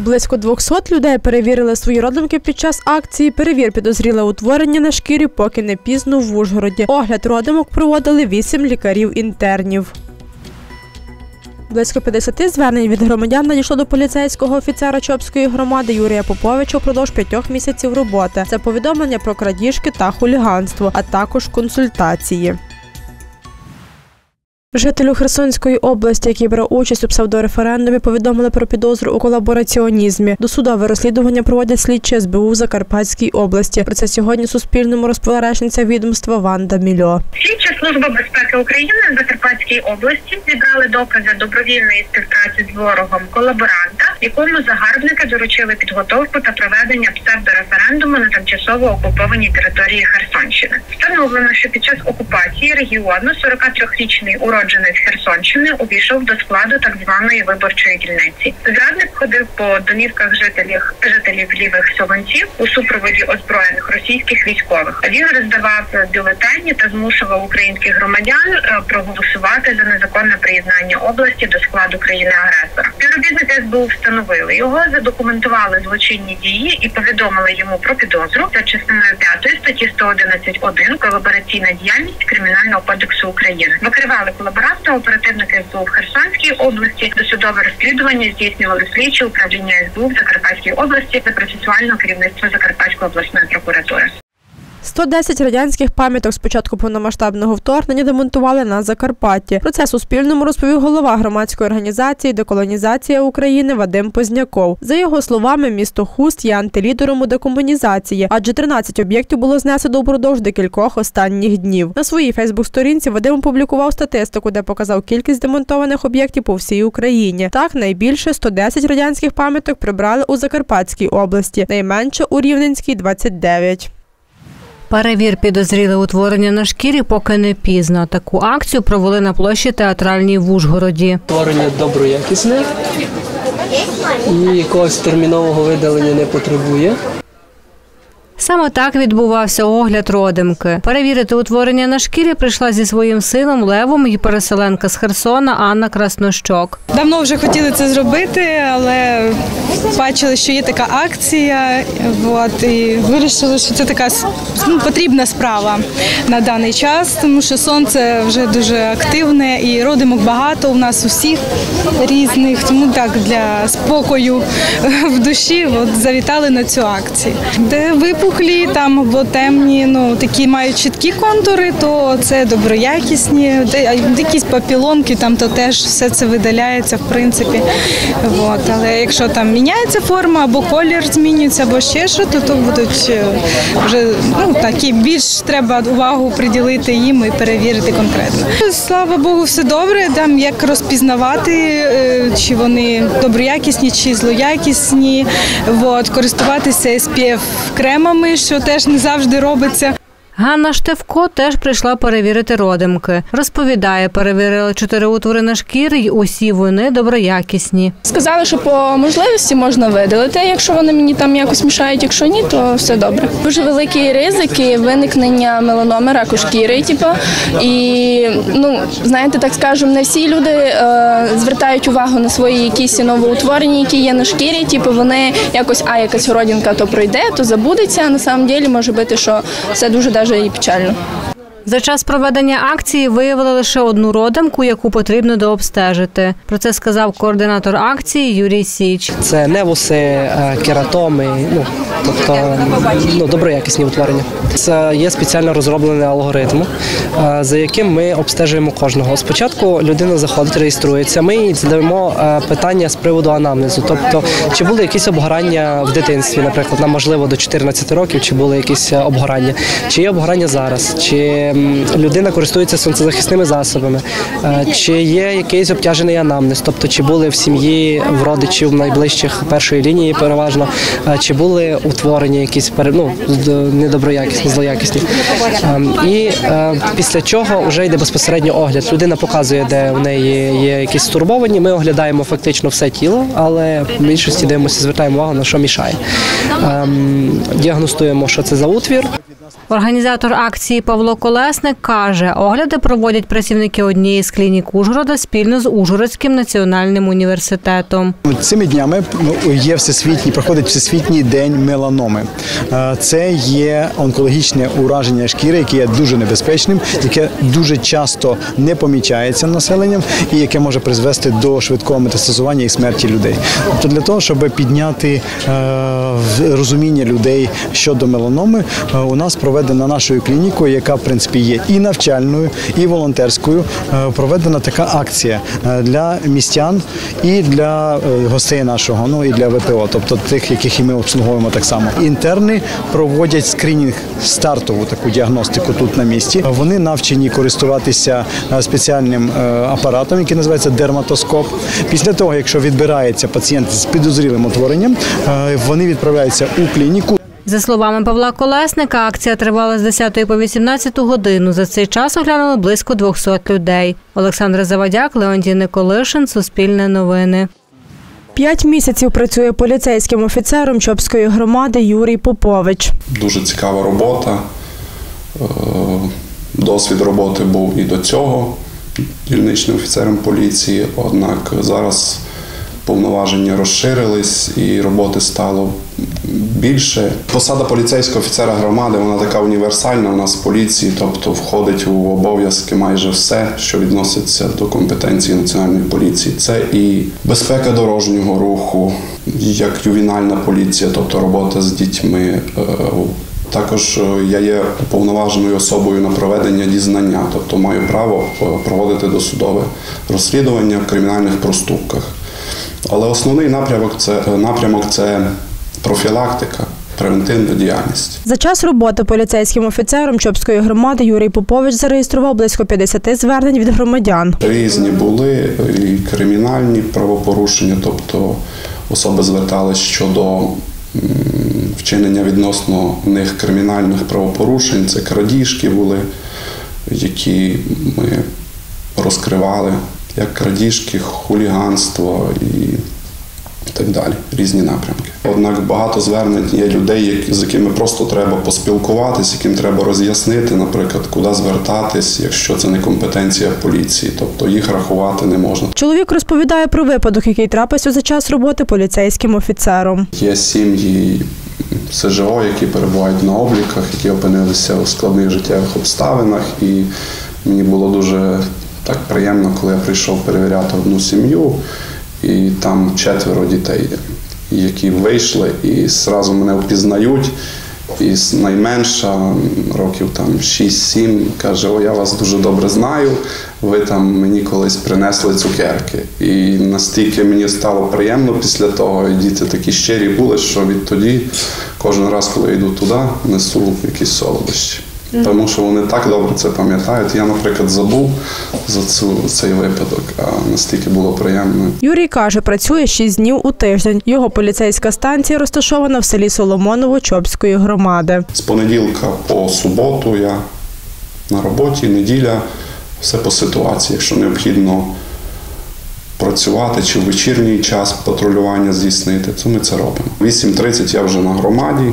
Близько 200 людей перевірили свої родимки під час акції «Перевір підозріле утворення на шкірі, поки не пізно» в Ужгороді. Огляд родимок проводили 8 лікарів-інтернів. Близько 50 звернень від громадян надійшло до поліцейського офіцера Чопської громади Юрія Поповича впродовж 5 місяців роботи. Це повідомлення про крадіжки та хуліганство, а також консультації. Жителю Херсонської області, який брав участь у псевдореферендумі, повідомили про підозру у колабораціонізмі. Досудове розслідування проводять слідчі СБУ в Закарпатській області. Про це сьогодні Суспільному розповіла речниця відомства Ванда Мільо. Слідча служба безпеки України в Закарпатській області зібрали докази добровільної співпраці з ворогом колаборанта, якому загарбники доручили підготовку та проведення псевдореферендуму на тимчасово окупованій території Херсонщини. Встановлено, що під час окупації регіону 43-річний уродженець Херсонщини увійшов до складу так званої виборчої дільниці. Зрадник ходив по домівках жителів лівих Солонців у супроводі озброєних російських військових. Він роздавав бюлетені та змушував українських громадян проголосувати за незаконне приєднання області до складу країни-агресора. Співробітники СБУ встановили його, задокументували злочинні дії і повідомили йому про підозру за частиною 5 статті 111.1 «Колабораційна діяльність Кримінального кодексу України». Викривали колаборанта оперативники СБУ в Херсонській області. Досудове розслідування здійснювали слідчі управління СБУ в Закарпатській області за процесуального керівництва Закарпатської обласної прокуратури. 110 радянських пам'яток з початку повномасштабного вторгнення демонтували на Закарпатті. Про це Суспільному розповів голова громадської організації «Деколонізація України» Вадим Позняков. За його словами, місто Хуст є антилідером у декомунізації, адже 13 об'єктів було знесено упродовж декількох останніх днів. На своїй фейсбук-сторінці Вадим опублікував статистику, де показав кількість демонтованих об'єктів по всій Україні. Так, найбільше 110 радянських пам'яток прибрали у Закарпатській області, найменше у Рівненській – 29. Перевір підозріле утворення на шкірі, поки не пізно. Таку акцію провели на площі Театральній в Ужгороді. Утворення доброякісне і якогось термінового видалення не потребує. Саме так відбувався огляд родимки. Перевірити утворення на шкірі прийшла зі своїм сином Левом і переселенка з Херсона Анна Краснощок. Давно вже хотіли це зробити, але бачили, що є така акція, і вирішили, що це така потрібна справа на даний час, тому що сонце вже дуже активне і родимок багато у нас усіх різних, тому так для спокою в душі завітали на цю акцію. Де випухлі там або темні, такі мають чіткі контури, то це доброякісні, якісь папілонки, там то теж все це видаляється в принципі. Але якщо там міняється форма або колір змінюється, або ще що, то будуть вже такі більш треба увагу приділити їм і перевірити конкретно. Слава Богу, все добре, там як розпізнавати, чи вони доброякісні, чи злоякісні, користуватися SPF-кремами, що теж не завжди робиться. Ганна Штевко теж прийшла перевірити родимки. Розповідає, перевірили 4 утвори на шкірі і усі вони доброякісні. Сказали, що по можливості можна видалити, якщо вони мені там якось мішають, якщо ні, то все добре. Дуже великі ризики виникнення меланоми, раку шкіри, і, знаєте, так скажемо, не всі люди звертають увагу на свої якісь новоутворення, які є на шкірі, вони якось, якась родинка то пройде, то забудеться, а на самом деле може бути, що це дуже і печально. За час проведення акції виявили лише одну родимку, яку потрібно дообстежити. Про це сказав координатор акції Юрій Січ. Це невуси, кератоми, тобто доброякісні утворення. Це є спеціально розроблений алгоритм, за яким ми обстежуємо кожного. Спочатку людина заходить, реєструється, ми їй задаємо питання з приводу анамнезу. Тобто, чи були якісь обгорання в дитинстві, наприклад, нам можливо до 14 років, чи були якісь обгорання, чи є обгорання зараз, чи людина користується сонцезахисними засобами, чи є якийсь обтяжений анамнез, тобто чи були в сім'ї, в родичів найближчих першої лінії переважно, чи були утворення якісь недоброякісні, злоякісні. І після чого вже йде безпосередньо огляд. Людина показує, де в неї є якісь стурбовані, ми оглядаємо фактично все тіло, але в більшості дивимося, звертаємо увагу, на що мішає. Діагностуємо, що це за утвір. Організатор акції Павло Колесник каже, огляди проводять працівники однієї з клінік Ужгорода спільно з Ужгородським національним університетом. Цими днями проходить Всесвітній день меланоми. Це є онкологічне ураження шкіри, яке є дуже небезпечним, яке дуже часто не помічається населенням і яке може призвести до швидкого метастазування і смерті людей. Тобто для того, щоб підняти розуміння людей щодо меланоми, у нас проведена нашою клінікою, яка в принципі є і навчальною, і волонтерською, проведена така акція для містян і для гостей нашого, ну і для ВПО, тобто тих, яких і ми обслуговуємо так само. Інтерни проводять скринінг, стартову таку діагностику тут на місці. Вони навчені користуватися спеціальним апаратом, який називається дерматоскоп. Після того, якщо відбирається пацієнт з підозрілим утворенням, вони відправляються у клініку. За словами Павла Колесника, акція тривала з 10 по 18 годину. За цей час оглянули близько 200 людей. Олександра Завадяк, Леонтій Николишин, Суспільне новини. 5 місяців працює поліцейським офіцером Чопської громади Юрій Попович. Дуже цікава робота. Досвід роботи був і до цього дільничним офіцером поліції, однак зараз повноваження розширились і роботи стало більше. Посада поліцейського офіцера громади, вона така універсальна у нас в поліції, тобто входить у обов'язки майже все, що відноситься до компетенції Національної поліції. Це і безпека дорожнього руху, як ювенальна поліція, тобто робота з дітьми. Також я є уповноваженою особою на проведення дізнання, тобто маю право проводити досудове розслідування в кримінальних проступках. Але основний напрямок – це профілактика, превентивна діяльність. За час роботи поліцейським офіцером Чопської громади Юрій Попович зареєстрував близько 50 звернень від громадян. Різні були і кримінальні правопорушення, тобто особи звертались щодо вчинення відносно них кримінальних правопорушень. Це крадіжки були, які ми розкривали, як крадіжки, хуліганство і так далі, різні напрямки. Однак багато звернень є людей, з якими просто треба поспілкуватись, яким треба роз'яснити, наприклад, куди звертатись, якщо це не компетенція поліції, тобто їх рахувати не можна. Чоловік розповідає про випадок, який трапився за час роботи поліцейським офіцером. Є сім'ї СЖО, які перебувають на обліках, які опинилися у складних життєвих обставинах, і мені було дуже так приємно, коли я прийшов перевіряти одну сім'ю, і там 4 дітей, які вийшли і одразу мене впізнають. І найменша, років 6-7, каже: «О, я вас дуже добре знаю, ви там мені колись принесли цукерки». І настільки мені стало приємно після того, і діти такі щирі були, що відтоді кожен раз, коли я йду туди, несу якісь солодощі. Тому що вони так добре це пам'ятають. Я, наприклад, забув за цей випадок, а настільки було приємно. Юрій каже, працює 6 днів у тиждень. Його поліцейська станція розташована в селі Соломоново Чопської громади. З понеділка по суботу я на роботі, неділя, все по ситуації. Якщо необхідно працювати чи в вечірній час патрулювання здійснити, то ми це робимо. 8:30 я вже на громаді.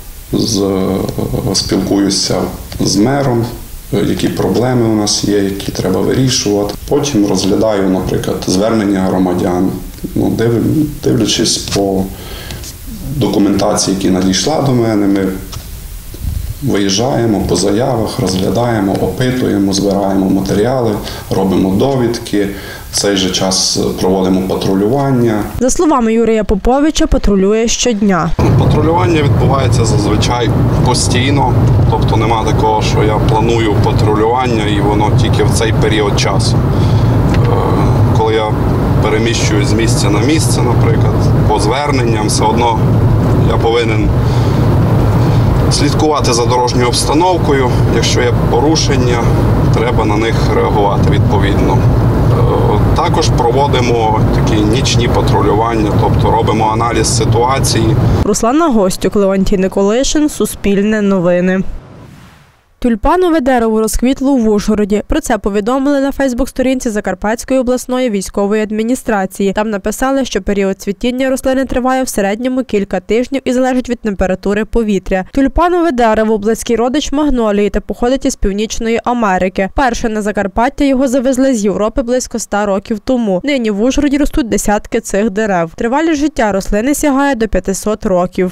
Спілкуюся з мером, які проблеми у нас є, які треба вирішувати. Потім розглядаю, наприклад, звернення громадян, дивлячись по документації, які надійшла до мене, ми виїжджаємо по заявах, розглядаємо, опитуємо, збираємо матеріали, робимо довідки. В цей же час проводимо патрулювання. За словами Юрія Поповича, патрулює щодня. Патрулювання відбувається зазвичай постійно, тобто нема такого, що я планую патрулювання і воно тільки в цей період часу. Коли я переміщуюсь з місця на місце, наприклад, по зверненням, все одно я повинен слідкувати за дорожньою обстановкою. Якщо є порушення, треба на них реагувати відповідно. Також проводимо такі нічні патрулювання, тобто робимо аналіз ситуації. Руслана Гостюк, Леонтій Николишин, Суспільне новини. Тюльпанове дерево розквітло в Ужгороді. Про це повідомили на Фейсбук-сторінці Закарпатської обласної військової адміністрації. Там написали, що період цвітіння рослини триває в середньому кілька тижнів і залежить від температури повітря. Тюльпанове дерево – близький родич магнолії та походить із Північної Америки. Перше на Закарпаття його завезли з Європи близько 100 років тому. Нині в Ужгороді ростуть десятки цих дерев. Тривалість життя рослини сягає до 500 років.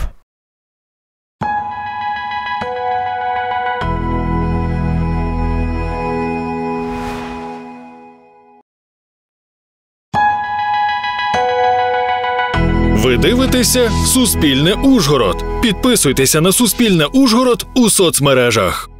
Ви дивитеся «Суспільне Ужгород». Підписуйтеся на «Суспільне Ужгород» у соцмережах.